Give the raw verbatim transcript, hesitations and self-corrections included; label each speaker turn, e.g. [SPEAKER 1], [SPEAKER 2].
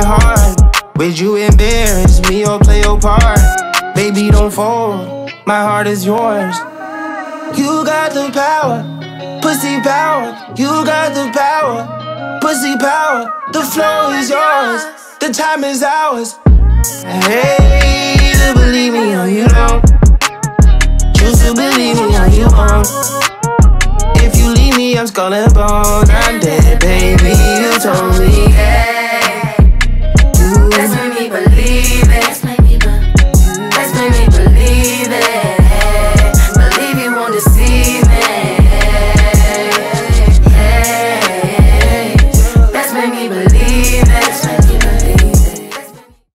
[SPEAKER 1] heart. Would you embarrass me or play your part? Baby, don't fold, my heart is yours. You got the power, pussy power. You got the power, pussy power. The flow is yours, the time is ours. Hey, to believe me or you don't. Choose to believe me or you won't. If you leave me, I'm skull and bones. I